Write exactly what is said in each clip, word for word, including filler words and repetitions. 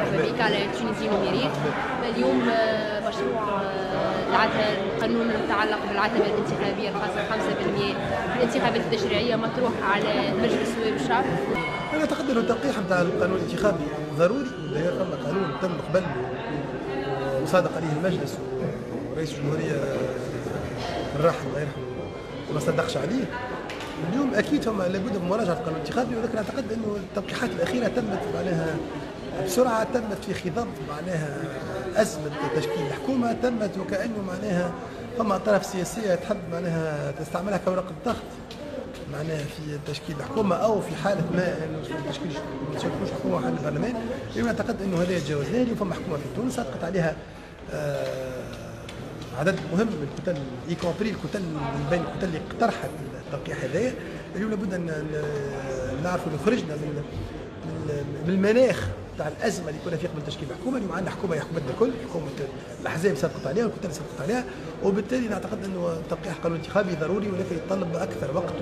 مرحبا بك على تونسي نوميريك. اليوم مشروع القانون المتعلق بالعتبة الانتخابية الخاصة خمسة بالمئة في الانتخابات التشريعية مطروح على مجلس نواب الشعب. أنا أعتقد أنه التلقيح نتاع القانون الانتخابي ضروري، وداير ثم قانون تم قبل وصادق عليه المجلس ورئيس الجمهورية الراحل الله يرحمه وما صدقش عليه. اليوم اكيد فما لابد من مراجعه القانون الانتخابي، ولكن اعتقد انه التلقيحات الاخيره تمت معناها بسرعه، تمت في خضم معناها ازمه تشكيل الحكومه، تمت وكانه معناها فما اطراف سياسيه تحب معناها تستعملها كورقه ضغط معناها في تشكيل الحكومه او في حاله ما انه تشكيل ما تشكلوش حكومه حل البرلمان. اليوم اعتقد انه هذا يتجاوزناه. اليوم فما حكومه في تونس سقط عليها آه عدد مهم من الكتل ايكومبري الكتل من بين الكتل اللي اقترحت التلقيح هذايا. اليوم لابد ان نعرفوا انه خرجنا من من المناخ تاع الازمه اللي كنا فيها قبل تشكيل الحكومه. اليوم عندنا حكومه هي حكومتنا الكل، حكومه الاحزاب سقطت عليها والكتل سقطت عليها، وبالتالي نعتقد انه تلقيح قانون انتخابي ضروري، ولكن يتطلب اكثر وقت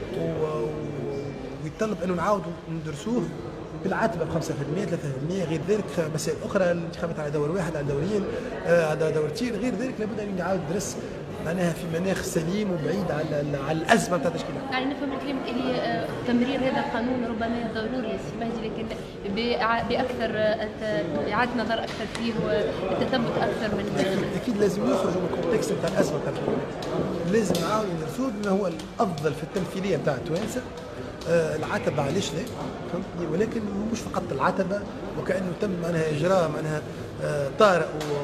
ويتطلب انه نعاودوا ندرسوه بالعتبه ب خمسة بالمئة ثلاثة بالمئة. غير ذلك مسائل اخرى، الانتخابات على دور واحد على دورين على دورتين. غير ذلك لابد ان يعاود درس معناها في مناخ سليم وبعيد على على الازمه نتاع تشكيل الحكومه. يعني نفهم كلامك اللي تمرير هذا القانون ربما ضروري يا سي مهدي، لكن باكثر اعاده نظر اكثر فيه والتثبت اكثر من اكيد اكيد لازم يخرجوا من الكونتكست نتاع الازمه نتاع الحكومه. لازم نعاودوا ندرسوا بما هو الافضل في التمثيليه نتاع التوانسه. آه العتبه علاش لا فهمتني، ولكن مش فقط العتبه وكانه تم معناها اجراء معناها آه طارئ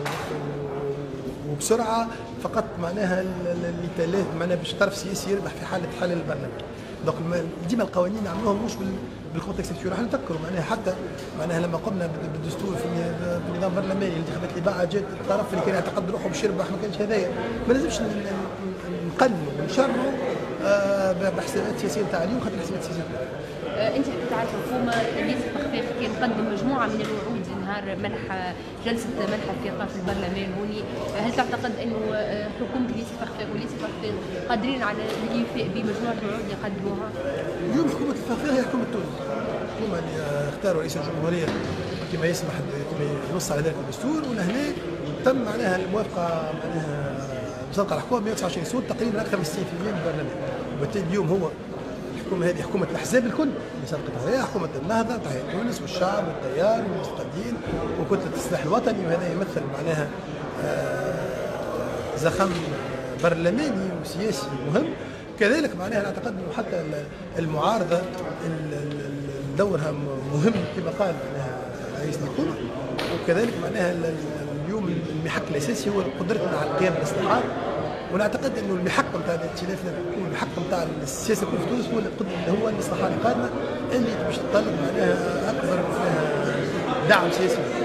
وبسرعه فقط معناها اللي معناها باش طرف سياسي يربح في حاله حل البرلمان. دونك ديما القوانين نعملوهم مش بالكونتكست الكبير. راح نفكروا معناها حتى معناها لما قمنا بالدستور في النظام البرلماني الانتخابات اللي بعد جات الطرف اللي كان يعتقد روحه باش يربح ما كانش هذايا. ما لازمش نقنوا ونشرعوا بحسابات سياسيه نتاع اليوم خاطر الحسابات السياسيه انت حكيت على الحكومه اللي تخفيف كان قدم مجموعه من الوعود نهار منح جلسه منح الثقه في البرلمان هوني. هل تعتقد انه حكومه اللي تخفيف واللي تخفيف قادرين على الايفاء بمجموعه الوعود اللي قدموها؟ اليوم حكومه التخفيف هي حكومه تونس، الحكومه اللي اختاروا رئيس الجمهوريه كما يسمح كما ينص على ذلك الدستور، ولهنا تم معناها الموافقه معناها بصدق على الحكومه مئة وتسعة وعشرين صوت تقريبا اكثر من ستين بالمئة من البرلمان. وبالتالي اليوم هو الحكومه هذه حكومه الاحزاب الكل اللي سبقت عليها، حكومه النهضه تحيا تونس والشعب والتيار والمستقلين وكتله السلاح الوطني، وهذا يمثل معناها زخم برلماني وسياسي مهم. كذلك معناها نعتقد انه حتى المعارضه دورها مهم كما قال معناها رئيس الحكومه، وكذلك معناها اليوم المحك الاساسي هو قدرتنا على القيام بالاصلاحات. ونعتقد انه المحك نتاع الائتلاف المحك نتاع السياسه الكل في تونس هو اللي هو الاصلاحات القادمه اللي باش تتطلب معناها اكبر معناها دعم سياسي.